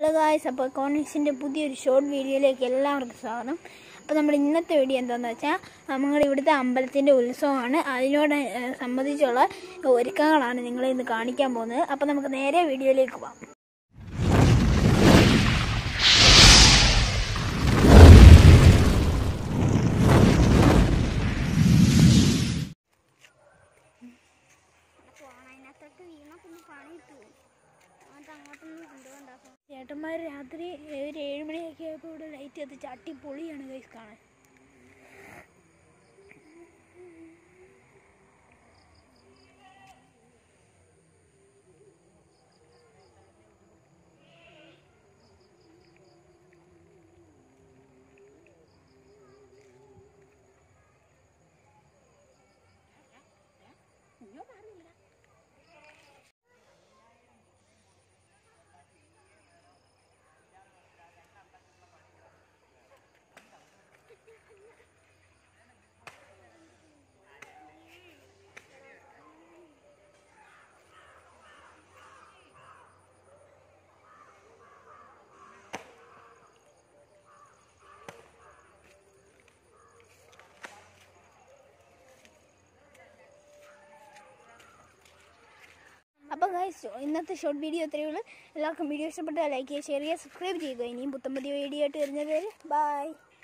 Hello guys, അപ്പോൾ കോണിക്സിൻ്റെ പുതിയൊരു short വീഡിയോയിലേക്ക് എല്ലാവർക്കും സ്വാഗതം. അപ്പോൾ നമ്മുടെ ഇന്നത്തെ വീഡിയോ എന്താണെന്ന് വെച്ചാൽ നമ്മുടെ ഇവിടുത്തെ അമ്പലത്തിൻ്റെ ഉത്സവമാണ്. അതിനോട് സംബന്ധിച്ചുള്ള ഒരുക്കങ്ങളാണ് നിങ്ങളെ ഇന്ന് കാണിക്കാൻ പോകുന്നത്. അപ്പോൾ നമുക്ക് നേരെ വീഡിയോയിലേക്ക് പോകാം. ചേട്ടന്മാർ രാത്രി ഒരു 7 മണിയൊക്കെ ആയപ്പോൾ ഇവിടെ ലൈറ്റ് കത്തിച്ച് അടിപൊളിയാണ് ഗൈസ് കാണാൻ. അപ്പോൾ ഗൈസ്, ഇന്നത്തെ ഷോർട്ട് വീഡിയോ ഇത്രയേ ഉള്ളൂ. എല്ലാവർക്കും വീഡിയോ ഇഷ്ടപ്പെട്ടാൽ ലൈക്ക് ചെയ്യുക, ഷെയർ ചെയ്യുക, സബ്സ്ക്രൈബ് ചെയ്യുക. ഇനിയും പുത്തൻ പുതിയ വീഡിയോ ആയിട്ട് വരുന്നത് വരെ ബൈ.